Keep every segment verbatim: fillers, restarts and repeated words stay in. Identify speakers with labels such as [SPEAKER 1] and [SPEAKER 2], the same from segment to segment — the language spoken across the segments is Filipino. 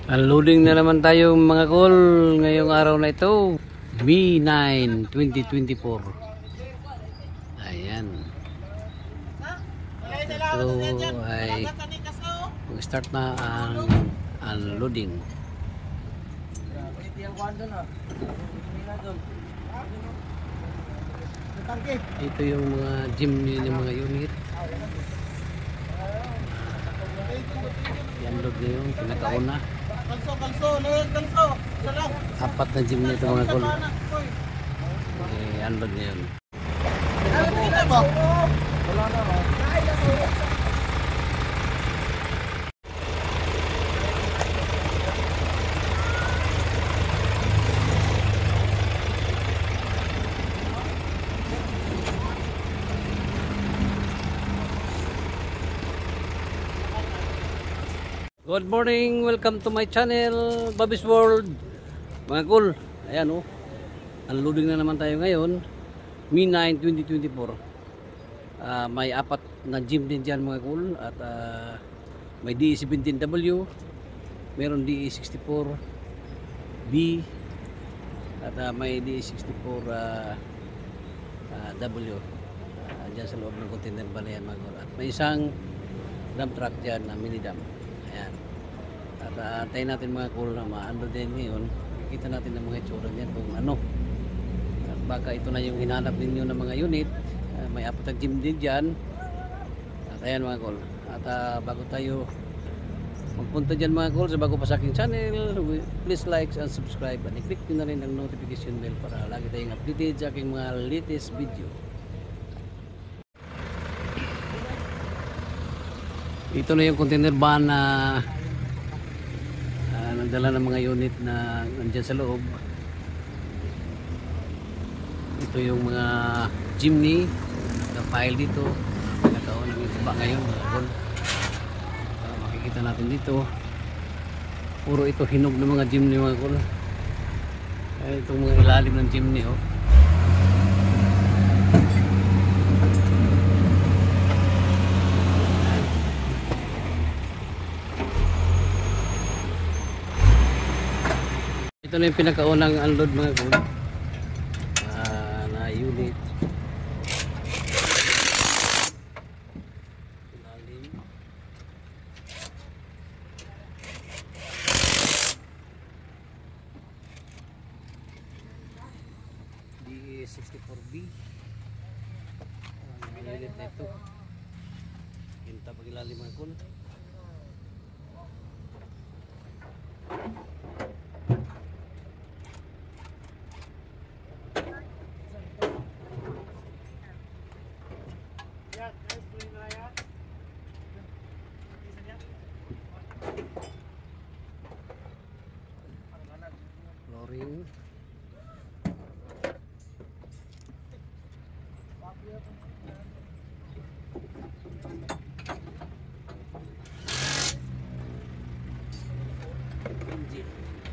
[SPEAKER 1] Unloading na naman tayo mga kol ngayong araw na ito, May nine, twenty twenty-four. Ayan. Ito ay mag-start na ang unloading. Ito yung mga gym ng mga unit. I-unload na yung pinakauna.
[SPEAKER 2] Kalso, kalso, lahat kalso. Sarap.
[SPEAKER 1] Apat na gym nito mga kol. I-unload na yun.
[SPEAKER 2] Wala na ba?
[SPEAKER 1] Good morning, welcome to my channel, Bobby's World. Mga cool, ayan o, oh, unloading na naman tayo ngayon, May nine, twenty twenty-four. uh, May apat na gym din dyan mga cool. At uh, may D E seventeen W, meron D E sixty-four B, at uh, may D E sixty-four uh, uh, W uh, dyan sa loob ng container ba na yan mga cool. At may isang dump truck dyan na mini dump. Ayan. At uh, antayin natin mga cool na ma-unload din ngayon. Kita natin ang mga itsura niyan kung ano. At baka ito na yung hinanap ninyo ng mga unit. Uh, may apat na gym din dyan. At ayan mga cool. At uh, bago tayo magpunta dyan mga cool, sa bago pa sa aking channel, please like and subscribe. At i-click nyo na rin ang notification bell para lagi tayong updated sa aking mga latest video. Ito na yung container van na uh, nagdala ng mga unit na nandyan sa loob. Ito yung mga chimney na file dito. Nagkakaon ng iba ngayon mga cool. Uh, makikita natin dito. Puro ito hinog ng mga chimney mga cool. Uh, itong mga ilalim ng chimney oh. Ito na yung pinakaunang unload mga cool uh, na unit. Ilalim. D E sixty-four B. Ang unit na ito. Kinta pag ilalim mga cool. Flooring. Engine.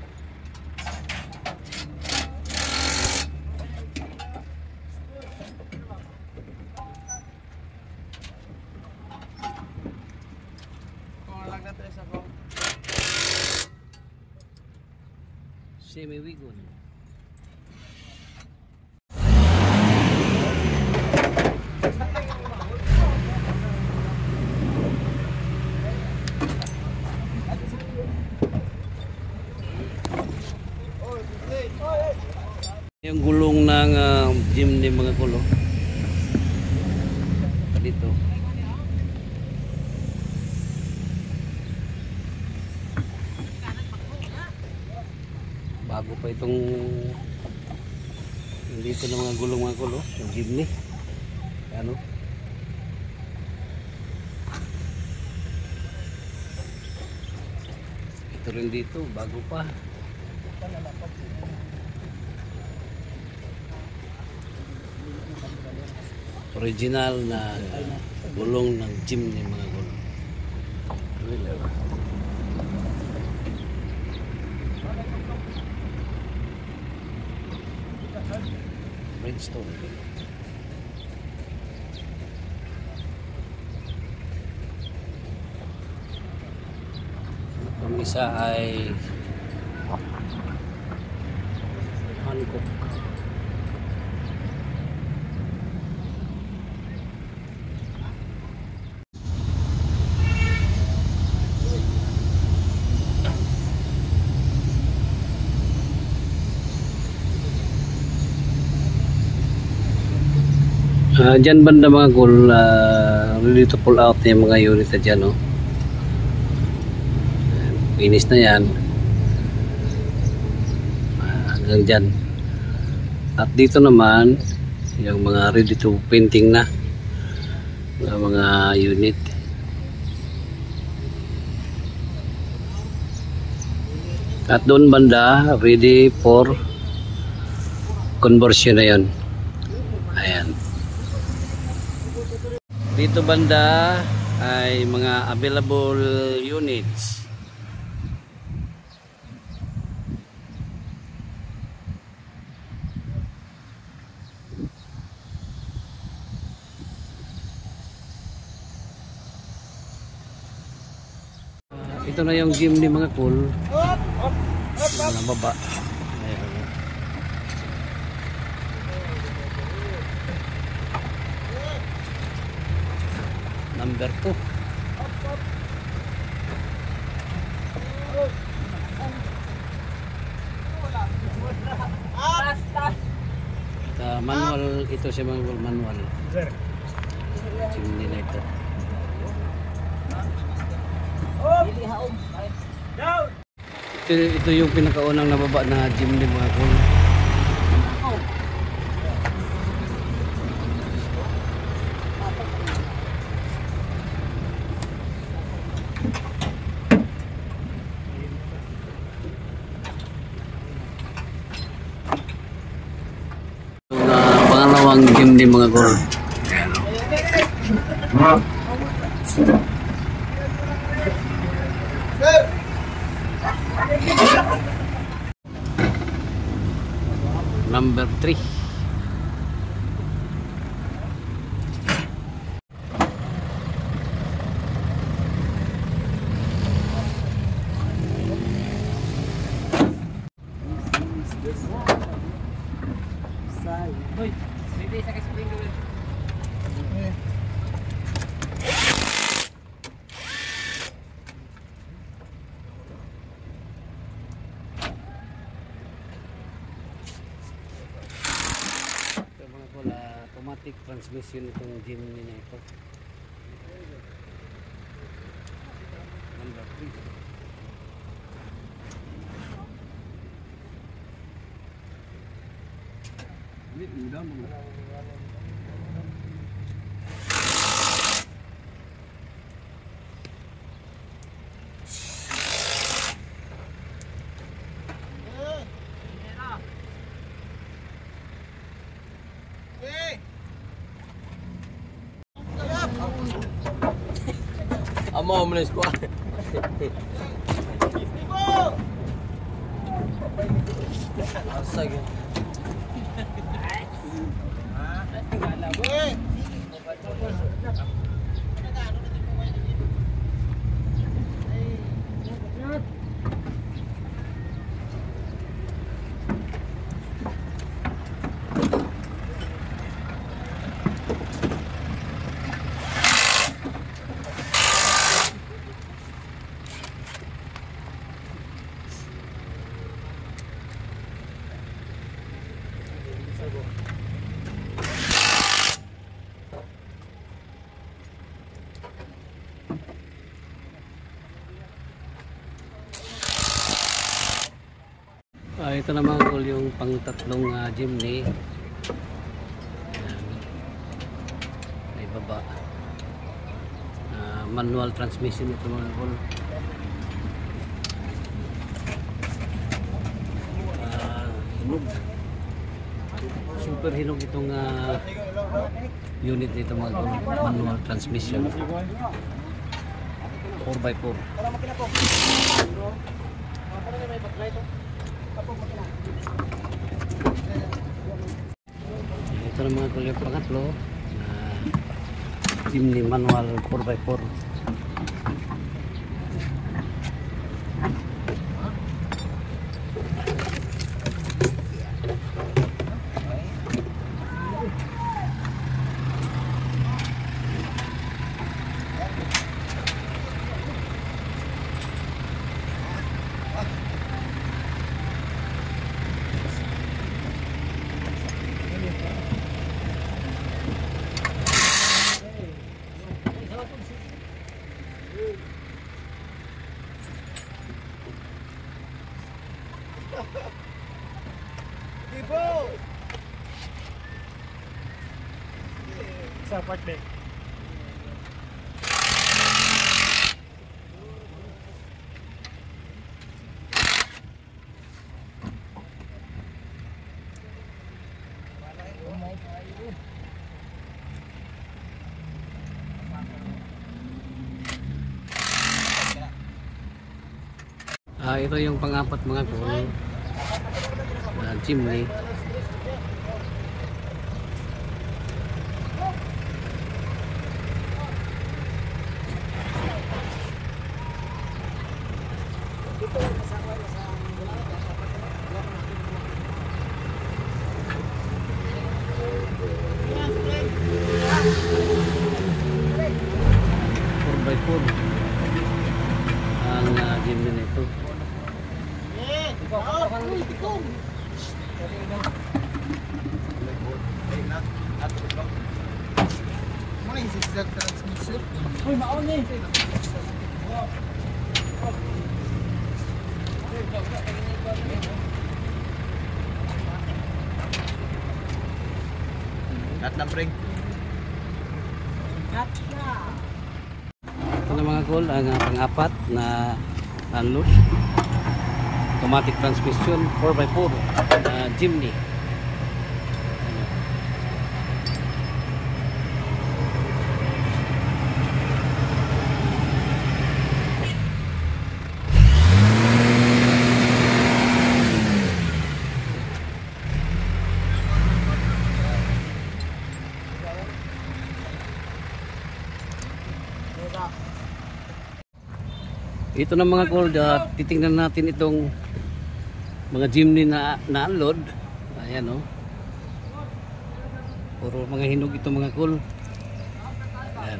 [SPEAKER 1] Semi-wigon. Yung gulong ng uh, gym ni mga kulo dito. Bago pa itong dito ng mga gulong mga kulo, yung jeepney. Ano? Ito rin dito, bago pa. Original na gulong ng jeepney mga kulo. Redstone. isa ay Hancock. Uh, dyan banda mga cool, uh, ready to pull out na yung mga unit na dyan, no? Finish na yan. Uh, hanggang dyan. At dito naman, yung mga ready to painting na na mga unit. At doon banda, ready for conversion na yun. Ayan. Dito banda ay mga available units. Uh, ito na yung gym ni mga cool. Mga baba. Ayan. Number two. Uh, manual ito siya mga manual. Chimney na ito. Ito, ito yung pinakaunang nababa na chimney mga cool. Pangalawang gym din mga cool. Number three. Hoy, hindi sa spring dulu. Ito mga pula, automatic transmission itong gym nila ito. Number three. Ini mudah banget. Amo menes ko. Asage. Ah, ito naman cool yung pang tatlong uh, Jimny. Ayan. May baba. Uh, manual transmission ito mga cool. Uh, hinog. Super hinog itong uh, unit nito mga cool. Manual transmission. four by four. Ito na mga kulyang pangatlo na Jimny manual four by four.
[SPEAKER 2] Ibo!
[SPEAKER 3] Sa part deck.
[SPEAKER 1] Ah, ito yung pang-apat mga kol. Uh, chimney. four by four ang uh, chimney na ito.
[SPEAKER 2] Ano yung zigzag transmission?
[SPEAKER 3] Uy, maon eh.
[SPEAKER 2] Cut na pring.
[SPEAKER 1] Ito na mga kol, ang uh, pang-apat na unload. Automatic transmission four by four uh, chimney. Ito na mga kol, uh, titingnan natin itong mga chimney na na-unload. Ayan o. Oh. Puro mga hinog ito mga kol. Ayan.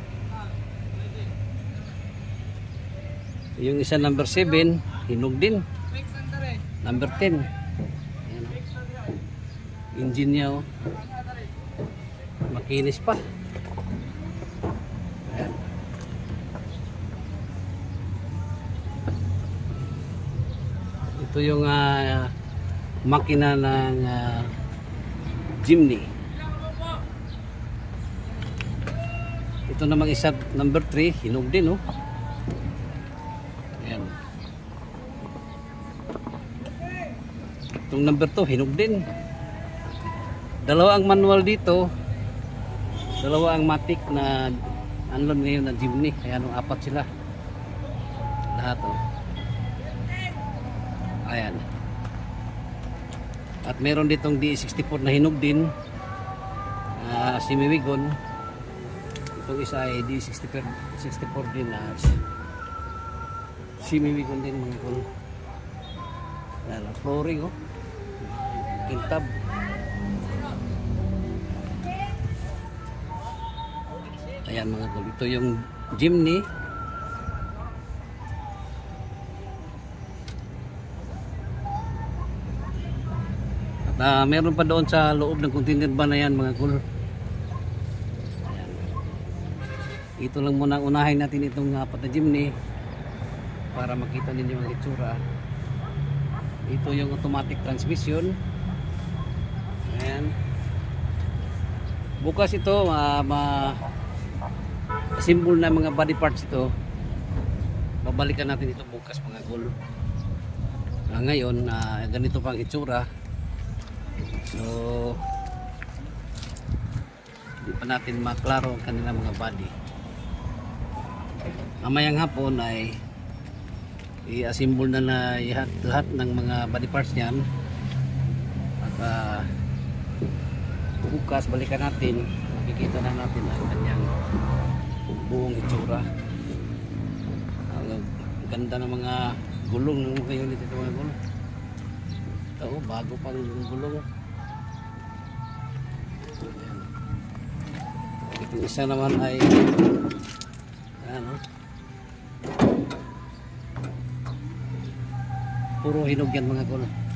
[SPEAKER 1] Yung isa number seven, hinog din. Number ten. Ayan o. Oh. Engine niya o. Oh. Makinis pa. Ito yung uh, makina ng uh, chimney. Ito namang isa number three, hinog din oh. Ayan. Itong number two, hinog din. Dalawa ang manual dito. Dalawa ang matic na unload ngayon na chimney. Ayan, apat sila. Lahat oh. Ayan. At meron ditong D sixty-four na hinog din. Uh, semi-wigon. Itong isa ay D sixty-four din na uh, semi-wigon din mga kol. Ayan, flooring oh. Kintab. Ayan mga kol. Ito yung chimney. Uh, meron pa doon sa loob ng container van na yan mga kul. Ayan. Ito lang muna unahin natin itong apat na chimney para makita ninyo ang itsura. Ito yung automatic transmission. Ayan. Bukas ito uh, ma assemble na mga body parts ito. Babalikan natin ito bukas mga kul. Uh, ngayon uh, ganito pang itsura. So hindi pa natin maklaro ang kanilang mga body. Mamayang hapon ay i-assemble na na lahat, lahat ng mga body parts niyan. At uh, bukas balikan natin, makikita na natin ang kanyang buong itsura. Ang ganda ng mga gulong ng mga unit ito mga gulong. Ito oh, bago pang gulong. Itong isa naman ay ano, puro hinog yan mga kol.